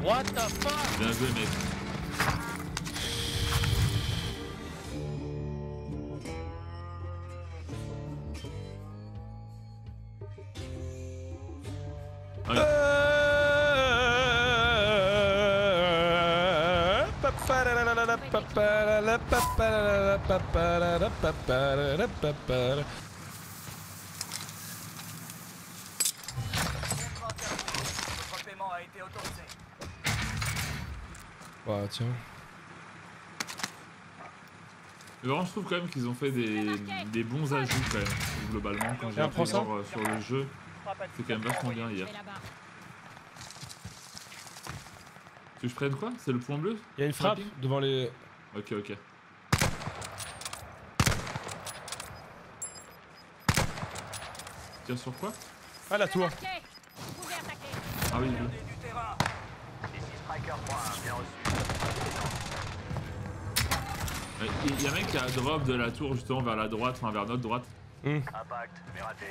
What the fuck? Bien joué, mec. Ouais, tiens. Mais vraiment, je trouve quand même qu'ils ont fait des bons ajouts quand même, globalement, quand j'ai appris sur le jeu. C'est quand même vachement bien hier. Tu veux que je prenne quoi? C'est le point bleu? Il y a une frappe devant les... Ok, ok. Tire sur quoi? Ah, la tour. Ah oui, oui. Il y a un mec qui a drop de la tour justement vers la droite, enfin vers notre droite. Impact, mais raté.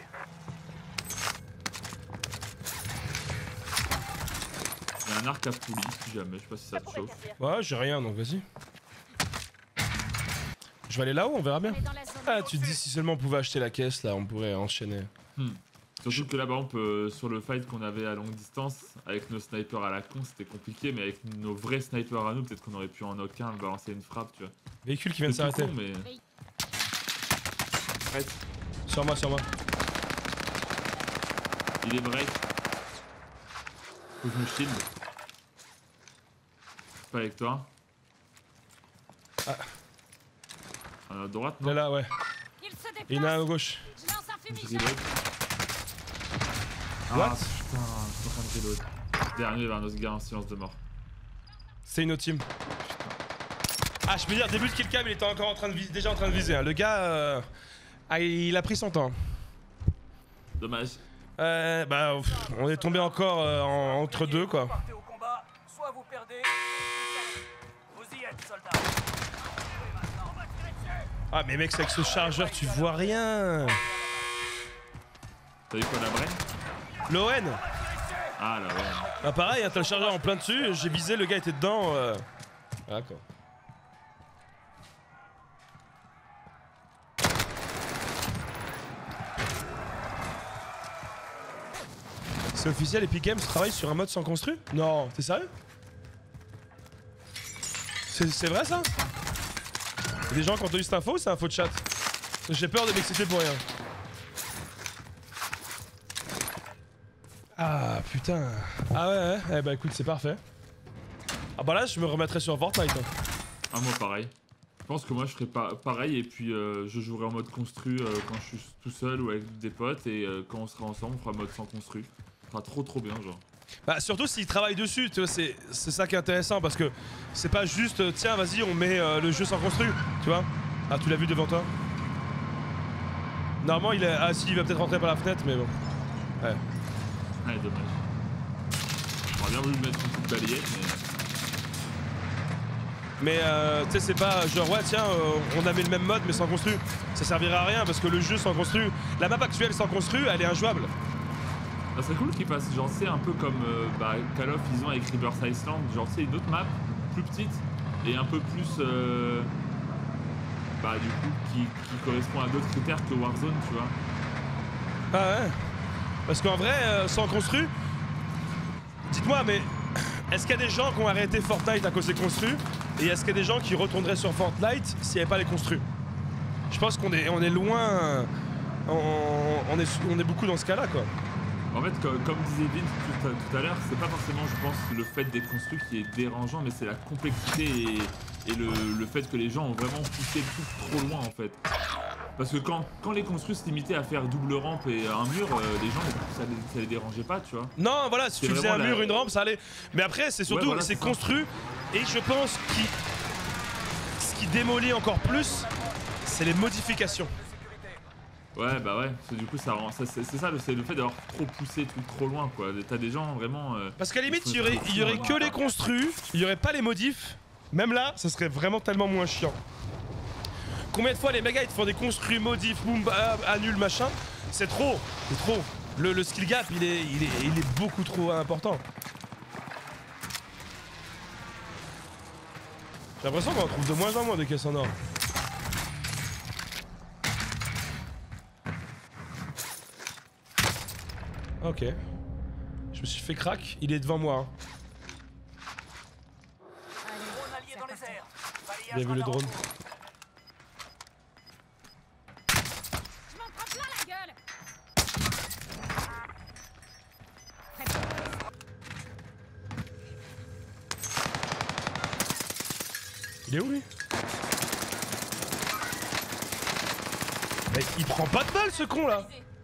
Il y a un arc à poulie si jamais, je sais pas si ça te chauffe. Ouais, j'ai rien donc vas-y. Je vais aller là-haut, on verra bien. Ah, tu te dis si seulement on pouvait acheter la caisse là, on pourrait enchaîner. Surtout que là, par exemple, sur le fight qu'on avait à longue distance, avec nos snipers à la con, c'était compliqué, mais avec nos vrais snipers à nous, peut-être qu'on aurait pu en knock un, balancer une frappe, tu vois. Véhicule qui vient de s'arrêter. Mais... Arrête. Sur moi, sur moi. Il est break. Faut que je me shield. Pas avec toi. Ah. À droite, non? Là, ouais. Il y en a un à gauche. Je reload. What? Ah putain, je suis en train de reload. Dernier vers nos gars en silence de mort. C'est une autre team. Ah, je peux dire, début de killcam, il était encore en train de viser, déjà en train de viser. Hein. Le gars, il a pris son temps. Dommage. Bah, on est tombé encore entre deux, quoi. Partez au combat, soit vous perdez, vous y êtes, soldats. Ah, mais mec, c'est avec ce chargeur, tu vois rien. T'as vu quoi, la brain? L'ON. Ah là, ouais. Ah, pareil, hein, t'as le chargeur en plein dessus, j'ai visé, le gars était dedans. D'accord. C'est officiel, Epic Games travaille sur un mode sans construit? Non, t'es sérieux? C'est vrai ça? Y'a des gens qui ont eu cette info ou c'est un faux chat? J'ai peur de m'exciter pour rien. Ah putain. Ah ouais, eh bah écoute, c'est parfait. Ah bah là, je me remettrai sur Fortnite. Hein. Ah, moi pareil. Je pense que moi je ferai pareil et puis je jouerai en mode construit quand je suis tout seul ou avec des potes et quand on sera ensemble, on fera mode sans construit. Ça sera trop bien, genre. Bah surtout s'ils travaillent dessus, tu vois, c'est ça qui est intéressant parce que c'est pas juste tiens vas-y on met le jeu sans construit, tu vois. Ah tu l'as vu devant toi? Normalement il est... Ah si il va peut-être rentrer par la fenêtre mais bon. Ouais. Ouais dommage. J'aurais bien voulu mettre une petite balayette Mais tu sais c'est pas genre ouais tiens on avait le même mode mais sans construit. Ça servira à rien parce que le jeu sans construit, la map actuelle sans construit elle est injouable. Ça serait cool qu'ils fassent genre c'est un peu comme Call of ils ont avec Rebirth Island, genre c'est une autre map plus petite et un peu plus du coup qui correspond à d'autres critères que Warzone, tu vois. Ah ouais. Parce qu'en vrai sans construit, dites-moi mais est-ce qu'il y a des gens qui ont arrêté Fortnite à cause des construits et est-ce qu'il y a des gens qui retourneraient sur Fortnite s'il n'y avait pas les construits? Je pense qu'on est loin, on est beaucoup dans ce cas-là quoi. En fait, comme disait Vince tout à l'heure, c'est pas forcément, je pense, le fait d'être construit qui est dérangeant, mais c'est la complexité et le fait que les gens ont vraiment poussé le truc trop loin, en fait. Parce que quand les construits se limitaient à faire double rampe et un mur, les gens, ça les dérangeait pas, tu vois. Non, voilà, si tu faisais un mur, une rampe, ça allait. Mais après, c'est surtout, c'est construit. Et je pense que ce qui démolit encore plus, c'est les modifications. Ouais, bah ouais, du coup, ça rend. C'est ça, c'est le fait d'avoir trop poussé tout trop loin, quoi. T'as des gens vraiment. Parce qu'à la limite, il y aurait que les construits, il y aurait pas les modifs. Même là, ça serait vraiment tellement moins chiant. Combien de fois les mégas ils te font des construits, modifs, boum, annule, machin? C'est trop, c'est trop. Le skill gap, il est beaucoup trop important. J'ai l'impression qu'on en trouve de moins en moins des caisses en or. Ok. Je me suis fait crack, il est devant moi. Hein. Drone allié dans les airs. Il a vu le drone. Je m'en prends plein la gueule. Il est où lui? Mec, il prend pas de balles ce con là!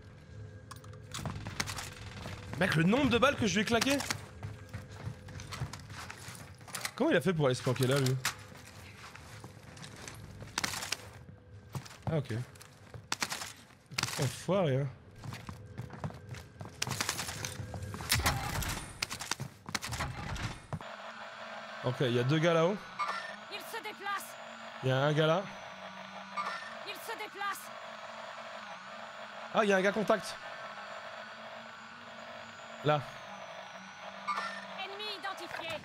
Mec, le nombre de balles que je lui ai claqué! Comment il a fait pour aller se planquer là lui? Ah ok. Enfoiré hein. Ok, il y a 2 gars là-haut. Il se déplace. Il y a un gars là. Il se déplace. Ah, il y a un gars contact. Là. Ennemi identifié.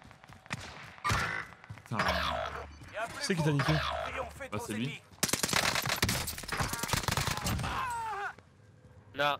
Putain. C'est qui t'a niqué? Bah, c'est lui. Non.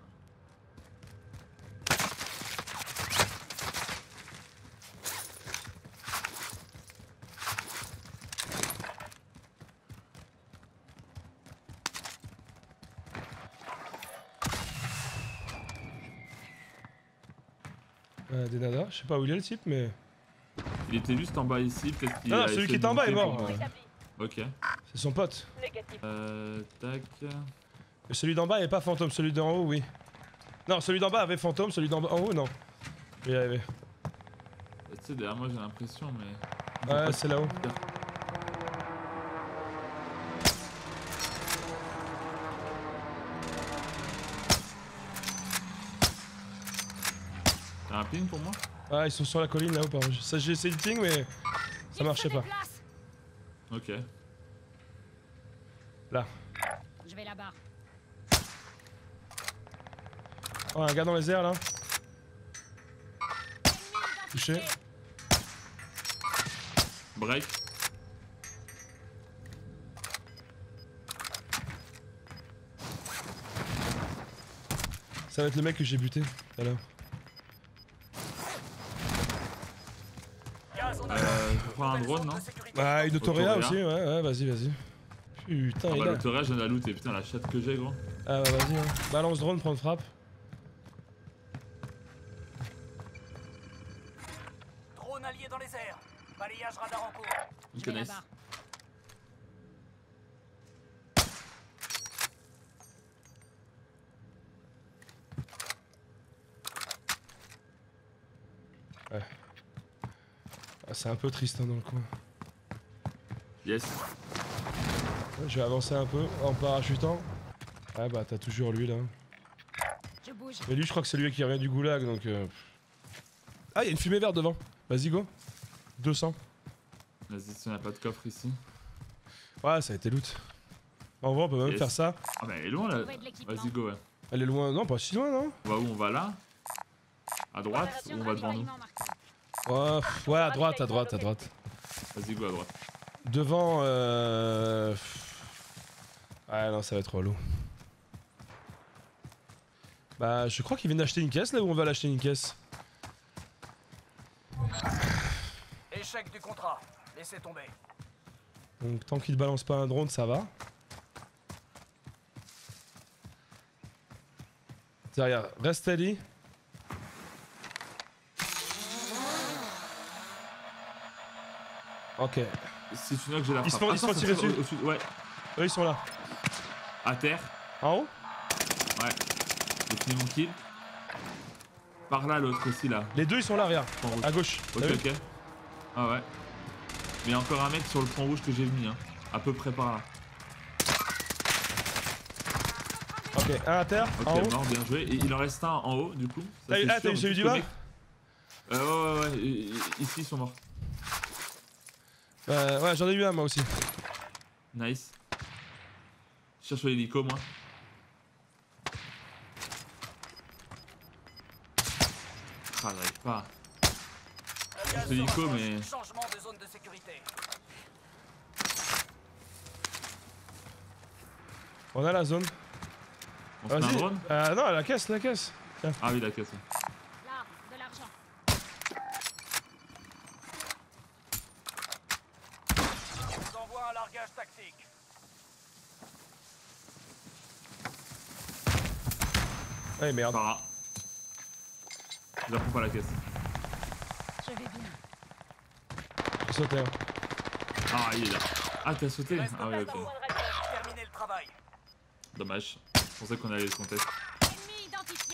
Des nadas, je sais pas où il est le type mais... Il était juste en bas ici, peut-être qu'il Ah non, a celui qui essayé est en de bas est monter mort. pour- Ok. C'est son pote. Négatif. Tac. Et celui d'en bas est pas fantôme, celui d'en haut oui. Non, celui d'en bas avait fantôme, celui d'en haut non. Il y avait. Tu sais, derrière moi j'ai l'impression, mais. Ouais, c'est là-haut. T'as un ping pour moi? Ah, ils sont sur la colline là-haut, par contre. Ça, j'ai essayé de ping, mais ça marchait pas. Ok. Là. Je vais là-bas. Oh, un gars dans les airs là. Ennemi Touché. identifié. Break. Ça va être le mec que j'ai buté tout à l'heure. Je prends un drone, non? Ah, une autoréa Autoréa. aussi, ouais, vas-y, vas-y. Putain, Ah il bah a. l'autoréa, je viens de la looter, putain la chatte que j'ai gros. Ah, bah vas-y, hein. Balance drone, prends frappe. Drone allié dans les airs. Balayage radar en cours. Ils Je vais connaissent. là-bas. Ah, c'est un peu triste hein, dans le coin. Yes. Je vais avancer un peu en parachutant. Ah bah t'as toujours lui là. Je bouge. Mais lui je crois que c'est lui qui revient du goulag donc... Ah, il y a une fumée verte devant. Vas-y go. 200. Vas-y, si on a pas de coffre ici. Ouais, ça a été loot. En vrai on peut même Yes. faire ça. Ah bah elle est loin là. Trouver de l'équipement. Vas-y go ouais. Elle est loin, non pas si loin non. On va où? On va là? À droite ou on va devant nous? Ouais, à droite, à droite, à droite. Vas-y go à droite. Devant Ouais non ça va être relou. Bah je crois qu'il vient d'acheter une caisse là où on va l'acheter une caisse. Échec du contrat. Laissez tomber. Donc tant qu'il ne balance pas un drone ça va. Tiens regarde, reste steady. Ok. Si tu vois que j'ai la Ils se frappe. font- ils se font ça tirer tire dessus. au-dessus. Ouais. Eux ils sont là. À terre. En haut? Ouais. J'ai fini mon kill. Par là l'autre aussi là. Les deux ils sont là, regarde. Pont rouge. À gauche. Ok T'as vu? ok. Ah ouais. Mais il y a encore un mec sur le pont rouge que j'ai mis hein. À peu près par là. Ok, un à terre, Ok en haut. mort, bien joué. Et il en reste un en haut du coup. Ça, T'as eu- c'est ah, sûr, t'as eu celui mais du tout bas? le mec- Ouais. Ici ils sont morts. Ouais, j'en ai eu un moi aussi. Nice. Je cherche l'hélico moi. Ah j'arrive pas. Gaz C'est se Nico, rapproche. mais- Changement de zone de sécurité. On a la zone. On se met un Vas-y. drone? Non, la caisse, la caisse. Tiens. Ah oui, la caisse. Là, de l'argent. Je vous envoie un largage tactique. Ouais, merde. Para. Je la prends pas la caisse. Je vais bien. J'ai sauté. Hein. Ah, il est là. Ah, t'as sauté? Reste Ah oui, pas ok. trop. Terminez le travail. Dommage. Je pensais qu'on allait le contest. Ennemi identifié.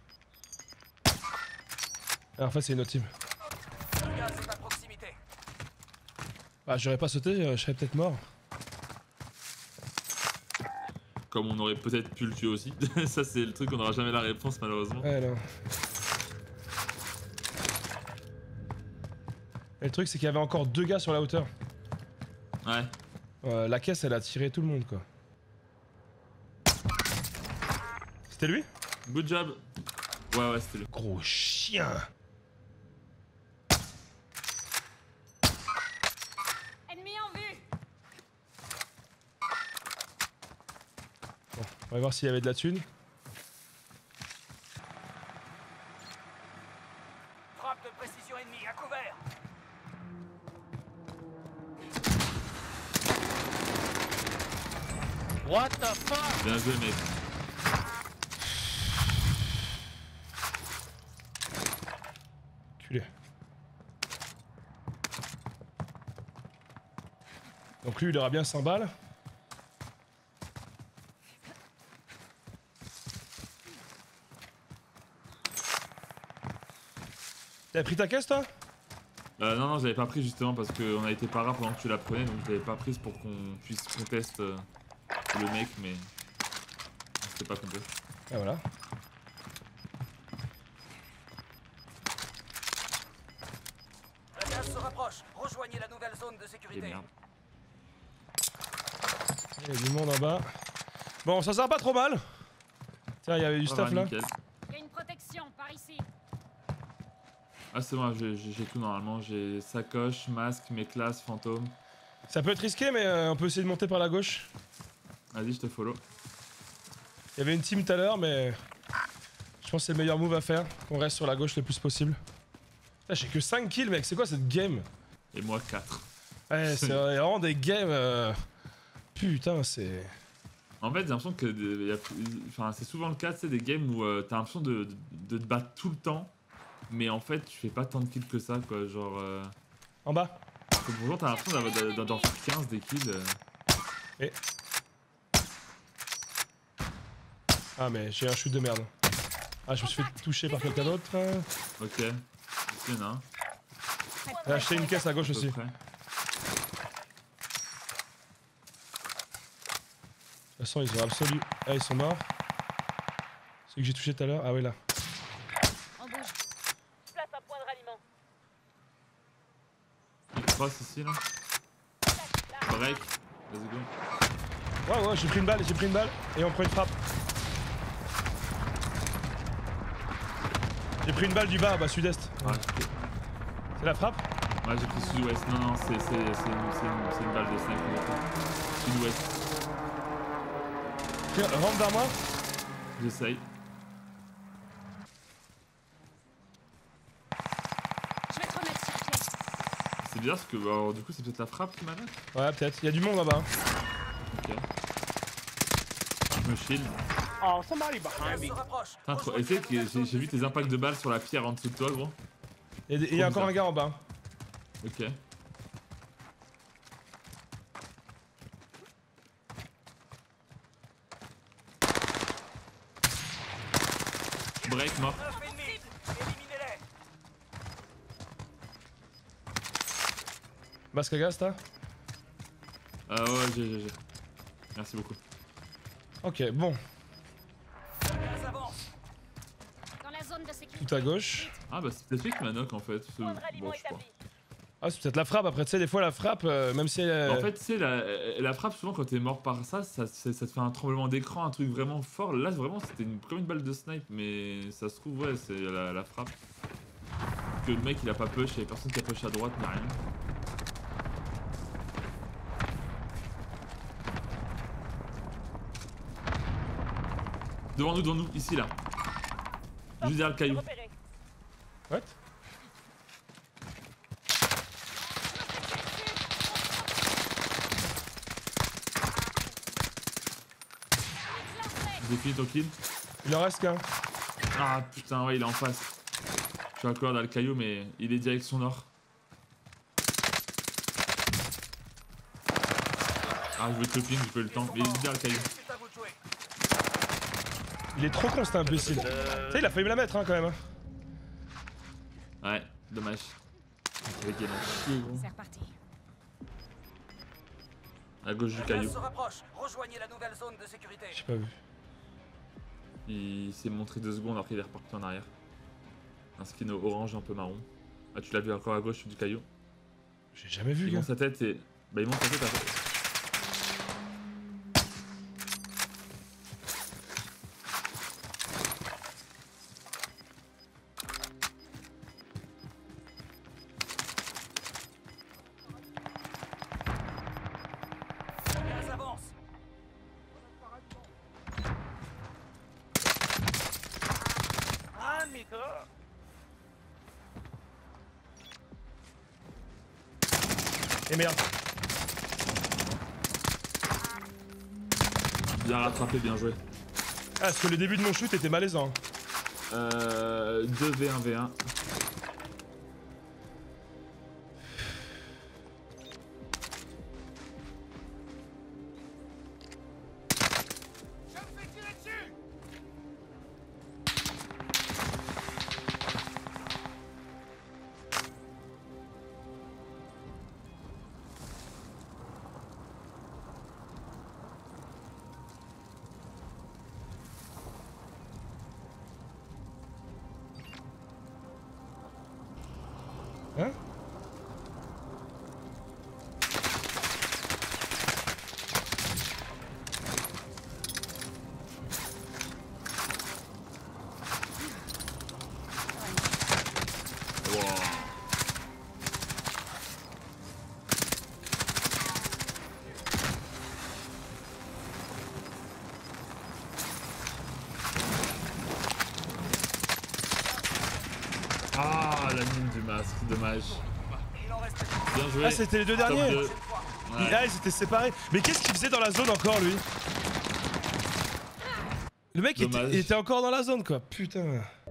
Ah, en fait, c'est une autre team. Le gaz est à proximité. Ah, j'aurais pas sauté, je serais peut-être mort. Comme on aurait peut-être pu le tuer aussi. Ça, c'est le truc, on n'aura jamais la réponse, malheureusement. Ouais, non. Et le truc, c'est qu'il y avait encore 2 gars sur la hauteur. Ouais. La caisse, elle a tiré tout le monde, quoi. C'était lui? Good job. Ouais, c'était le. Gros chien! Ennemi en vue. Bon, on va voir s'il y avait de la thune. Frappe de précision ennemie à couvert. What the fuck? Bien joué, mec. Culé. Donc lui, il aura bien 100 balles. T'avais pris ta caisse, toi? Non, j'avais pas pris justement parce qu'on a été para pendant que tu la prenais, donc je l'avais pas prise pour qu'on puisse contest le mec, mais c'était pas contest. Ah, voilà. Le gaz se rapproche. Rejoignez la nouvelle zone de Et sécurité. merde. Il y a du monde en bas. Bon, ça sert pas trop mal. Tiens, il y avait du Ça stuff va, là. nickel. Il y a une protection par ici. Ah, c'est bon, j'ai tout normalement. J'ai sacoche, masque, mes classes, fantôme. Ça peut être risqué, mais on peut essayer de monter par la gauche. Vas-y, je te follow. Il y avait une team tout à l'heure, mais je pense que c'est le meilleur move à faire. Qu'on reste sur la gauche le plus possible. Putain, j'ai que 5 kills, mec. C'est quoi cette game? Et moi, 4. Ouais, c'est vraiment des games. Putain, c'est. En fait, j'ai l'impression que enfin, c'est souvent le cas, c'est des games où t'as l'impression de te battre tout le temps, mais en fait, tu fais pas tant de kills que ça, quoi. Genre. En bas. Comme bonjour, t'as l'impression d'en faire 15 des kills. Ah, mais j'ai un shoot de merde. Ah, je me suis fait toucher par quelqu'un d'autre. Ok. Ici, il y en a un. J'ai acheté une caisse à gauche À peu aussi. De près. toute façon, ils ont absolu. Ah, ils sont morts. Celui que j'ai touché tout à l'heure. Ah, ouais, là. On bouge. Place un point de ralliement. Il cross ici, là. Break. Let's go. Ouais, j'ai pris une balle, et on prend une frappe. J'ai pris une balle du bas, bah sud-est. Ouais, C'est la frappe? ouais j'ai pris sud-ouest. Non, c'est une balle de 5 Sud-ouest. Tiens, rentre vers moi. J'essaye. Je vais te remettre sur pied. C'est bizarre parce que alors, du coup, c'est peut-être la frappe qui m'arrête. Ouais, peut-être. Il y a du monde là-bas. Ok. Je me shield. Oh, somebody Le behind gaz me. se rapproche. Putain, trop... essaye que j'ai vu tes impacts de balles sur la pierre en dessous de toi, gros. Il y a encore un gars en bas. Ok. Break, mort. 9 ennemis. Éliminez-les. Masque à gaz, t'as? Ouais, j'ai. Merci beaucoup. Ok, bon. Le gaz avance. Dans la zone de sécurité. Tout à gauche. Ah, bah c'est peut-être lui qui m'a knock en fait. Point de ralliement Bon, je sais pas. établi. Ah, c'est peut-être la frappe. Après, tu sais, des fois, la frappe, même si elle. En fait, tu sais, la frappe, souvent quand t'es mort par ça te fait un tremblement d'écran, un truc vraiment fort. Là, vraiment, c'était comme une balle de snipe, mais ça se trouve, ouais, c'est la frappe. que le mec il a pas push, il y avait personne qui a push à droite ni rien. Devant nous, ici là. Juste derrière le caillou. Repéré. What? J'ai fini ton kill. Il en reste qu'un. Ah putain, ouais, il est en face. Je suis encore dans le caillou, mais il est direction nord. Ah, je vais te le ping, j'ai pas eu le temps. Mais il est derrière le caillou. C'est à vous de jouer. Il est trop con cet imbécile. Tu sais, il a failli me la mettre hein, quand même. Hein. Ouais, dommage. Avec il a chier, gros. C'est reparti. À gauche du Le caillou. gaz se rapproche. Rejoignez la nouvelle zone de sécurité. J'ai pas vu. Il s'est montré 2 secondes après il est reparti en arrière. Un skin orange un peu marron. Ah, tu l'as vu encore à gauche du caillou. J'ai jamais vu, Il gars. monte sa tête et. Bah, il monte sa tête à. Le gaz avance. Amico. Et merde. Bien rattrapé, bien joué. Ah, parce que le début de mon shoot était malaisant. 2v1v1. Je me fais tirer dessus. Hein? Wow. Ah, la mine du masque, dommage. Il en reste Bien joué. Ah, c'était les deux Top derniers. 2. une fois. Ouais. Ah, ils étaient séparés. Mais qu'est-ce qu'il faisait dans la zone encore, lui? Le mec Dommage. il était encore dans la zone, quoi. Putain.